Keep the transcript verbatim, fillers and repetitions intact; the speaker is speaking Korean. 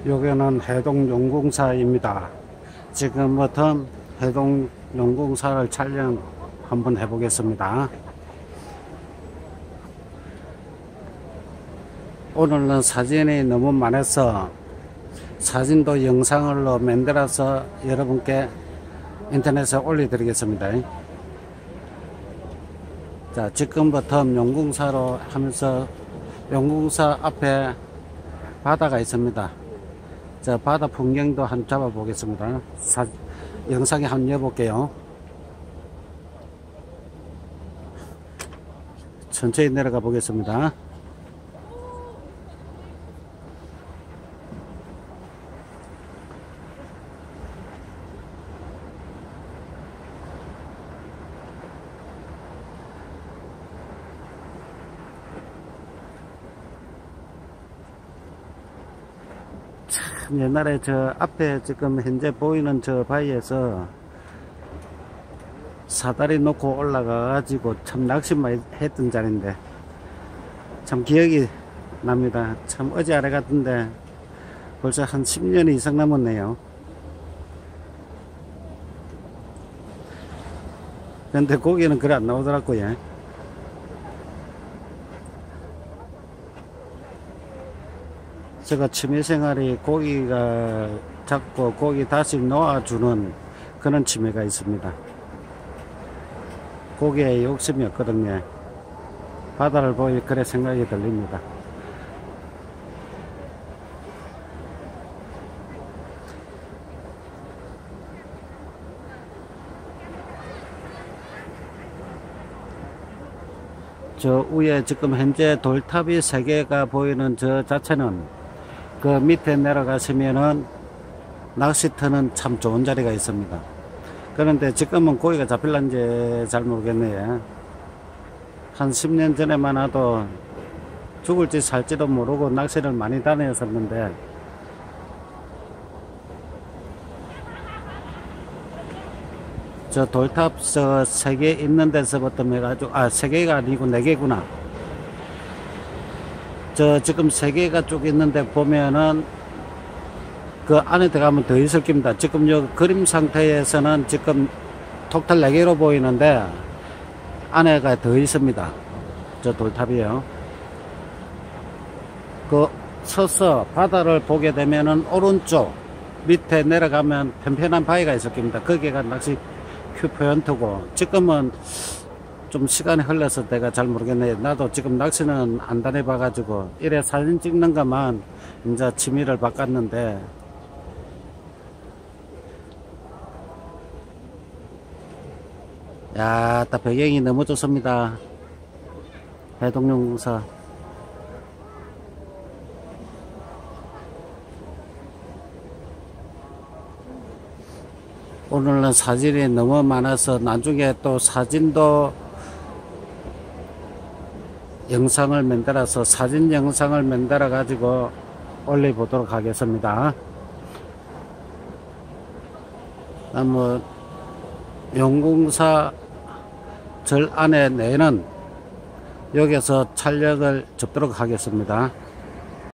여기는 해동용궁사입니다. 지금부터 해동용궁사를 촬영 한번 해보겠습니다. 오늘은 사진이 너무 많아서 사진도 영상으로 만들어서 여러분께 인터넷에 올려드리겠습니다. 자, 지금부터 용궁사로 하면서 용궁사 앞에 바다가 있습니다. 자, 바다 풍경도 한번 잡아 보겠습니다. 사, 영상에 한번 여볼게요. 천천히 내려가 보겠습니다. 참 옛날에 저 앞에 지금 현재 보이는 저 바위에서 사다리 놓고 올라가 가지고 참 낚시만 했던 자리인데 참 기억이 납니다. 참 어제 아래 같은데 벌써 한 십 년 이상 남았네요. 근데 고기는 그래 안 나오더라고요. 제가 취미생활이 고기가 잡고 고기 다시 놓아주는 그런 취미가 있습니다. 고기에 욕심이 없거든요. 바다를 보니 그래 생각이 들립니다. 저 위에 지금 현재 돌탑이 세 개가 보이는 저 자체는 그 밑에 내려가시면은 낚시터는 참 좋은 자리가 있습니다. 그런데 지금은 고기가 잡힐란지 잘 모르겠네요. 한 십 년 전에만 해도 죽을지 살지도 모르고 낚시를 많이 다녔었는데 저 돌탑 저 세 개 있는 데서부터 해가지고 아 세 개가 아니고 네 개구나. 저 지금 세 개가 쭉 있는데 보면은 그 안에 들어가면 더 있을 겁니다. 지금 요 그림 상태에서는 지금 톡탈 네 개로 보이는데 안에가 더 있습니다. 저 돌탑이요. 그 서서 바다를 보게 되면은 오른쪽 밑에 내려가면 편편한 바위가 있을 겁니다. 거기가 낚시 큐 포인트고 지금은 좀 시간이 흘러서 내가 잘 모르겠네. 나도 지금 낚시는 안 다녀봐 가지고 이래 사진 찍는 것만 이제 취미를 바꿨는데 야, 딱 배경이 너무 좋습니다. 해동용궁사. 오늘은 사진이 너무 많아서 나중에 또 사진도 영상을 만들어서 사진 영상을 만들어 가지고 올려보도록 하겠습니다. 뭐 용궁사 절 안에 내는 여기서 촬영을 접도록 하겠습니다.